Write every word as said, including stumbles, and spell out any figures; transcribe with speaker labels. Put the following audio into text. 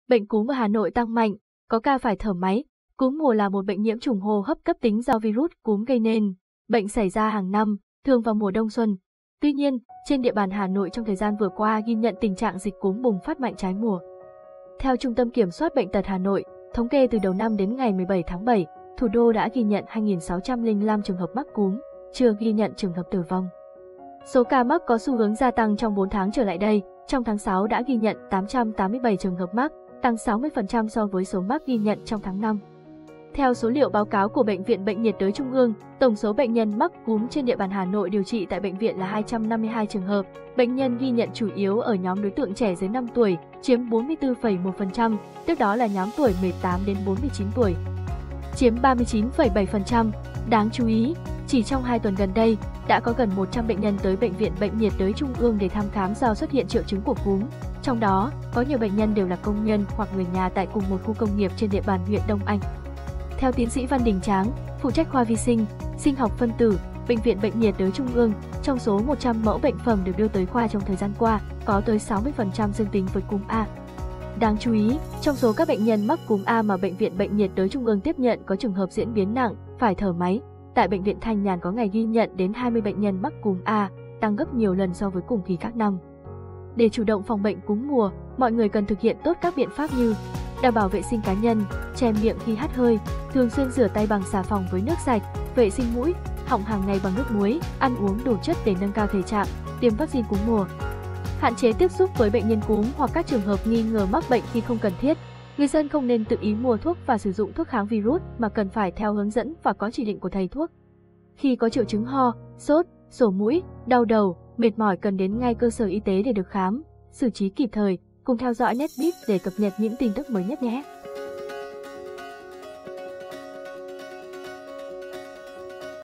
Speaker 1: Bệnh cúm ở Hà Nội tăng mạnh, có ca phải thở máy. Cúm mùa là một bệnh nhiễm trùng hô hấp cấp tính do virus cúm gây nên. Bệnh xảy ra hàng năm, thường vào mùa đông xuân. Tuy nhiên, trên địa bàn Hà Nội trong thời gian vừa qua ghi nhận tình trạng dịch cúm bùng phát mạnh trái mùa. Theo Trung tâm Kiểm soát Bệnh tật Hà Nội, thống kê từ đầu năm đến ngày mười bảy tháng bảy, thủ đô đã ghi nhận hai nghìn sáu trăm lẻ năm trường hợp mắc cúm, chưa ghi nhận trường hợp tử vong. Số ca mắc có xu hướng gia tăng trong bốn tháng trở lại đây, trong tháng sáu đã ghi nhận tám trăm tám mươi bảy trường hợp mắc, tăng sáu mươi phần trăm so với số mắc ghi nhận trong tháng năm. Theo số liệu báo cáo của Bệnh viện Bệnh nhiệt đới Trung ương, tổng số bệnh nhân mắc cúm trên địa bàn Hà Nội điều trị tại bệnh viện là hai trăm năm mươi hai trường hợp. Bệnh nhân ghi nhận chủ yếu ở nhóm đối tượng trẻ dưới năm tuổi, chiếm bốn mươi tư phẩy một phần trăm, tiếp đó là nhóm tuổi mười tám đến bốn mươi chín tuổi, chiếm ba mươi chín phẩy bảy phần trăm. Đáng chú ý, chỉ trong hai tuần gần đây, đã có gần một trăm bệnh nhân tới Bệnh viện Bệnh nhiệt đới Trung ương để thăm khám do xuất hiện triệu chứng của cúm. Trong đó, có nhiều bệnh nhân đều là công nhân hoặc người nhà tại cùng một khu công nghiệp trên địa bàn huyện Đông Anh. Theo tiến sĩ Văn Đình Tráng, phụ trách khoa vi sinh, sinh học phân tử, Bệnh viện Bệnh nhiệt đới Trung ương, trong số một trăm mẫu bệnh phẩm được đưa tới khoa trong thời gian qua, có tới sáu mươi phần trăm dương tính với cúm A. Đáng chú ý, trong số các bệnh nhân mắc cúm A mà Bệnh viện Bệnh nhiệt đới Trung ương tiếp nhận có trường hợp diễn biến nặng, phải thở máy. Tại Bệnh viện Thanh Nhàn có ngày ghi nhận đến hai mươi bệnh nhân mắc cúm A, tăng gấp nhiều lần so với cùng kỳ các năm. Để chủ động phòng bệnh cúm mùa, mọi người cần thực hiện tốt các biện pháp như đảm bảo vệ sinh cá nhân, che miệng khi hắt hơi, thường xuyên rửa tay bằng xà phòng với nước sạch, vệ sinh mũi, họng hàng ngày bằng nước muối, ăn uống đủ chất để nâng cao thể trạng, tiêm vaccine cúm mùa. Hạn chế tiếp xúc với bệnh nhân cúm hoặc các trường hợp nghi ngờ mắc bệnh khi không cần thiết. Người dân không nên tự ý mua thuốc và sử dụng thuốc kháng virus mà cần phải theo hướng dẫn và có chỉ định của thầy thuốc. Khi có triệu chứng ho, sốt, sổ mũi, đau đầu, mệt mỏi cần đến ngay cơ sở y tế để được khám, xử trí kịp thời. Cùng theo dõi Netbeat để cập nhật những tin tức mới nhất nhé!